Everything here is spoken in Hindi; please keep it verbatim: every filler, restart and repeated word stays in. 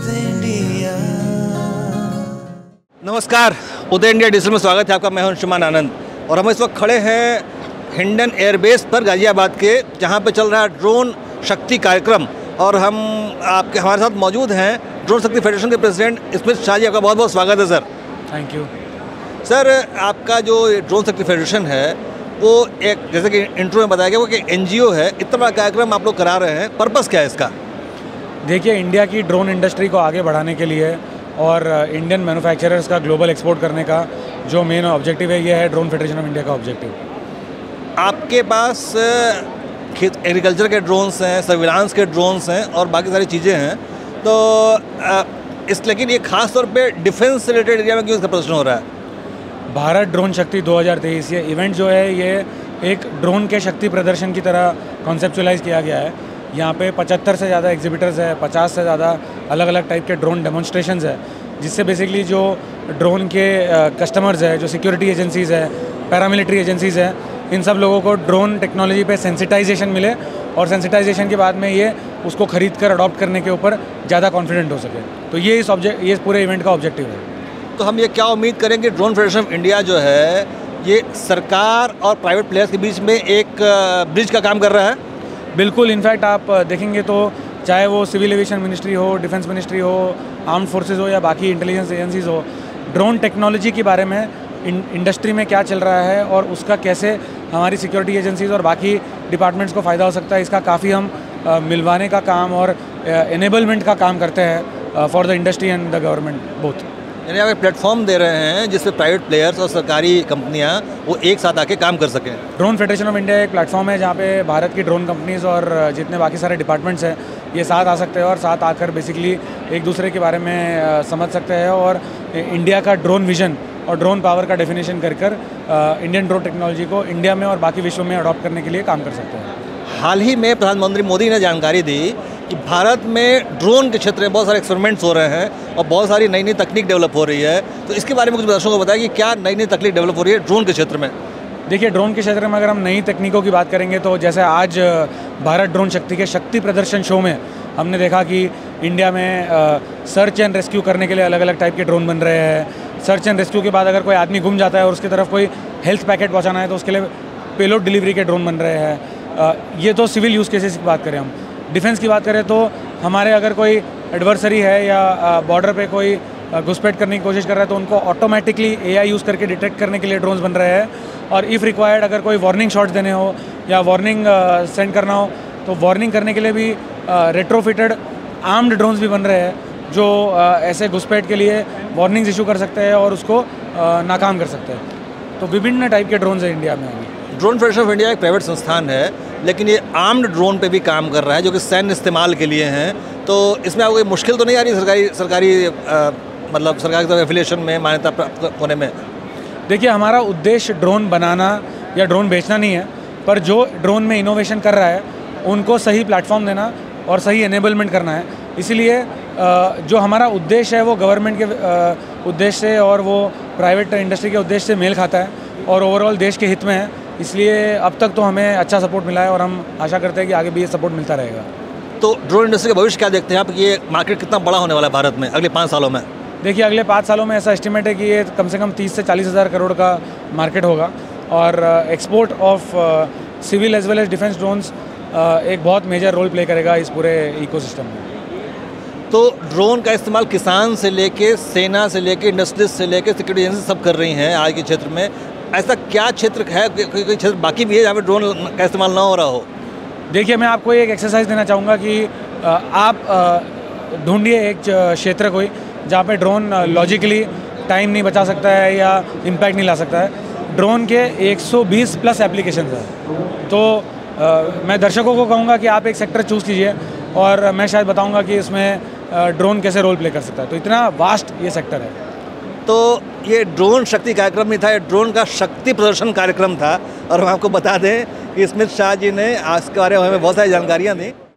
नमस्कार, उदय इंडिया डिजिटल में स्वागत है आपका। मैं हूं अंशुमान आनंद और हम इस वक्त खड़े हैं हिंडन एयरबेस पर गाजियाबाद के, जहां पे चल रहा है ड्रोन शक्ति कार्यक्रम। और हम आपके हमारे साथ मौजूद हैं ड्रोन शक्ति फेडरेशन के प्रेसिडेंट स्मित शाह जी। आपका बहुत बहुत स्वागत है सर। Thank you sir. आपका जो ड्रोन शक्ति फेडरेशन है वो एक, जैसे कि इंट्रो में बताया गया, वो कि एनजीओ है। इतना बड़ा कार्यक्रम आप लोग करा रहे हैं, पर्पस क्या है इसका? देखिए, इंडिया की ड्रोन इंडस्ट्री को आगे बढ़ाने के लिए और इंडियन मैन्युफैक्चरर्स का ग्लोबल एक्सपोर्ट करने का जो मेन ऑब्जेक्टिव है, ये है ड्रोन फेडरेशन ऑफ इंडिया का ऑब्जेक्टिव। आपके पास खेत एग्रीकल्चर के ड्रोन्स हैं, सर्विलांस के ड्रोन्स हैं और बाकी सारी चीज़ें हैं, तो आ, इस लेकिन ये खास तौर पे डिफेंस से रिलेटेड एरिया में क्यों इसका प्रदर्शन हो रहा है? भारत ड्रोन शक्ति दो हज़ार तेईस ये इवेंट जो है, ये एक ड्रोन के शक्ति प्रदर्शन की तरह कॉन्सेप्चुलाइज किया गया है। यहाँ पे पचहत्तर से ज़्यादा एग्जिबिटर्स है, पचास से ज़्यादा अलग अलग टाइप के ड्रोन डेमोन्स्ट्रेशंस है, जिससे बेसिकली जो ड्रोन के कस्टमर्स है, जो सिक्योरिटी एजेंसीज़ है, पैरामिलिट्री एजेंसीज़ है, इन सब लोगों को ड्रोन टेक्नोलॉजी पे सेंसिटाइजेशन मिले और सेंसिटाइजेशन के बाद में ये उसको खरीद कर अडॉप्ट करने के ऊपर ज़्यादा कॉन्फिडेंट हो सके। तो ये इस ऑब्जेक्ट ये पूरे इवेंट का ऑब्जेक्टिव है। तो हम ये क्या उम्मीद करेंगे, ड्रोन फेडरेशन ऑफ इंडिया जो है ये सरकार और प्राइवेट प्लेयर्स के बीच में एक ब्रिज का काम कर रहा है? बिल्कुल। इनफैक्ट आप देखेंगे तो चाहे वो सिविल एविएशन मिनिस्ट्री हो, डिफेंस मिनिस्ट्री हो, आर्म्ड फोर्सेज हो या बाकी इंटेलिजेंस एजेंसीज हो, ड्रोन टेक्नोलॉजी के बारे में इंडस्ट्री में क्या चल रहा है और उसका कैसे हमारी सिक्योरिटी एजेंसीज और बाकी डिपार्टमेंट्स को फ़ायदा हो सकता है, इसका काफ़ी हम आ, मिलवाने का काम और एनेबलमेंट का काम करते हैं for the industry and the government both. यानी आप एक प्लेटफॉर्म दे रहे हैं जिससे प्राइवेट प्लेयर्स और सरकारी कंपनियां वो एक साथ आके काम कर सकें। ड्रोन फेडरेशन ऑफ इंडिया एक प्लेटफॉर्म है जहाँ पे भारत की ड्रोन कंपनीज़ और जितने बाकी सारे डिपार्टमेंट्स हैं ये साथ आ सकते हैं और साथ आकर बेसिकली एक दूसरे के बारे में समझ सकते हैं और इंडिया का ड्रोन विजन और ड्रोन पावर का डेफिनेशन कर कर इंडियन ड्रोन टेक्नोलॉजी को इंडिया में और बाकी विश्व में अडॉप्ट करने के लिए काम कर सकते हैं। हाल ही में प्रधानमंत्री मोदी ने जानकारी दी कि भारत में ड्रोन के क्षेत्र में बहुत सारे एक्सपेरिमेंट्स हो रहे हैं और बहुत सारी नई नई तकनीक डेवलप हो रही है। तो इसके बारे में कुछ दर्शकों को बताया कि क्या नई नई तकनीक डेवलप हो रही है ड्रोन के क्षेत्र में? देखिए, ड्रोन के क्षेत्र में अगर हम नई तकनीकों की बात करेंगे तो जैसे आज भारत ड्रोन शक्ति के शक्ति प्रदर्शन शो में हमने देखा कि इंडिया में सर्च एंड रेस्क्यू करने के लिए अलग अलग टाइप के ड्रोन बन रहे हैं। सर्च एंड रेस्क्यू के बाद अगर कोई आदमी गुम जाता है और उसकी तरफ कोई हेल्थ पैकेट पहुँचाना है तो उसके लिए पेलोड डिलीवरी के ड्रोन बन रहे हैं। ये तो सिविल यूज़ केसेस की बात करें। हम डिफेंस की बात करें तो हमारे अगर कोई एडवर्सरी है या बॉर्डर पे कोई घुसपैठ करने की कोशिश कर रहा है तो उनको ऑटोमेटिकली एआई यूज़ करके डिटेक्ट करने के लिए ड्रोन्स बन रहे हैं। और इफ़ रिक्वायर्ड अगर कोई वार्निंग शॉट्स देने हो या वार्निंग सेंड करना हो तो वार्निंग करने के लिए भी रेट्रोफिटेड आर्म्ड ड्रोन्स भी बन रहे हैं जो ऐसे घुसपैठ के लिए वार्निंग्स इशू कर सकते हैं और उसको नाकाम कर सकते हैं। तो विभिन्न टाइप के ड्रोन्स हैं इंडिया में। ड्रोन फेडरेशन ऑफ इंडिया एक प्राइवेट संस्थान है, लेकिन ये आर्म्ड ड्रोन पे भी काम कर रहा है जो कि सैन्य इस्तेमाल के लिए हैं। तो इसमें आपको कोई मुश्किल तो नहीं आ रही सरकारी सरकारी आ, मतलब सरकार की एफिलिएशन में मान्यता प्राप्त होने में? देखिए, हमारा उद्देश्य ड्रोन बनाना या ड्रोन बेचना नहीं है, पर जो ड्रोन में इनोवेशन कर रहा है उनको सही प्लेटफॉर्म देना और सही एनेबलमेंट करना है। इसीलिए जो हमारा उद्देश्य है वो गवर्नमेंट के उद्देश्य से और वो प्राइवेट इंडस्ट्री के उद्देश्य से मेल खाता है और ओवरऑल देश के हित में है। इसलिए अब तक तो हमें अच्छा सपोर्ट मिला है और हम आशा करते हैं कि आगे भी ये सपोर्ट मिलता रहेगा। तो ड्रोन इंडस्ट्री का भविष्य क्या देखते हैं आप? ये मार्केट कितना बड़ा होने वाला है भारत में अगले पाँच सालों में? देखिए, अगले पाँच सालों में ऐसा एस्टिमेट है कि ये कम से कम तीस से चालीस हज़ार करोड़ का मार्केट होगा और export of civil as well as defence drones एक बहुत मेजर रोल प्ले करेगा इस पूरे इकोसिस्टम में। तो ड्रोन का इस्तेमाल किसान से लेके, सेना से लेके, इंडस्ट्रीज से लेके, सिक्योरिटी एजेंसी सब कर रही हैं आज के क्षेत्र में। ऐसा क्या क्षेत्र है, कोई कोई क्षेत्र बाकी भी है जहाँ पे ड्रोन का इस्तेमाल ना हो रहा हो? देखिए, मैं आपको एक एक्सरसाइज देना चाहूँगा कि आप ढूंढिए एक क्षेत्र कोई जहाँ पे ड्रोन लॉजिकली टाइम नहीं बचा सकता है या इम्पैक्ट नहीं ला सकता है। ड्रोन के एक सौ बीस प्लस एप्लीकेशंस हैं। तो आ, मैं दर्शकों को कहूँगा कि आप एक सेक्टर चूज़ कीजिए और मैं शायद बताऊँगा कि इसमें ड्रोन कैसे रोल प्ले कर सकता है। तो इतना वास्ट ये सेक्टर है। तो ये ड्रोन शक्ति कार्यक्रम नहीं था, ये ड्रोन का शक्ति प्रदर्शन कार्यक्रम था। और हम आपको बता दें कि स्मित शाह जी ने आज के बारे में हमें बहुत सारी जानकारियाँ दी।